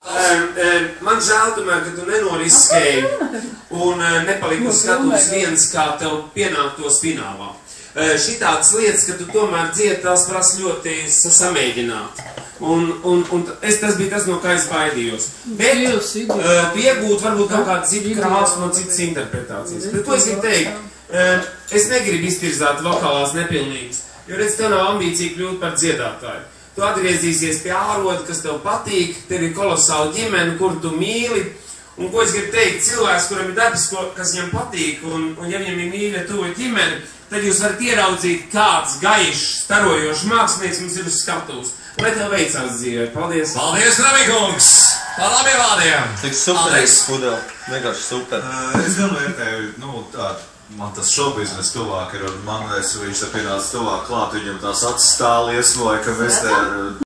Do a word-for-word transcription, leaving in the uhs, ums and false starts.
Um, um, man žēl tomēr, ka tu nenoriskēji un uh, nepaliki uz skatuves viens, kā tev pienāktos finālā. Uh, šitādas lietas, ka tu tomēr dziedi, tās prasa ļoti samēģināt. Un, un, un es, tas bija tas, no kā es baidījos. Bet uh, tu iegūt varbūt kaut kādu citu krāsu no citas interpretācijas. Bet ko es gribu teikt? Uh, es negribu iztirzāt vokālās nepilnības, jo redz, tev nav ambīcija kļūt par dziedātāju. Tu atgriezīsies pie āroda, kas tev patīk, tev ir kolosāla ģimene, kuru tu mīli. Un ko es gribu teikt, cilvēks, kuram ir darbs, kas viņam patīk, un, un ja viņam ir mīļa tuva ģimene, tad jūs varat ieraudzīt, kāds gaišs, starojošs mākslinieks mums ir uz skatuves. Lai tev veicās dzīvē. Paldies! Paldies, Ramikungs! Par labiem vārdiem! Tik superīgs pudeli. Vienkārši super. Uh, es gan vērtēju, nu, tā, man tas šobizness tuvāk ir, un man es, viņš te pienāca tuvāk klāt, viņam tās acis tā liesmoja, ka mēs te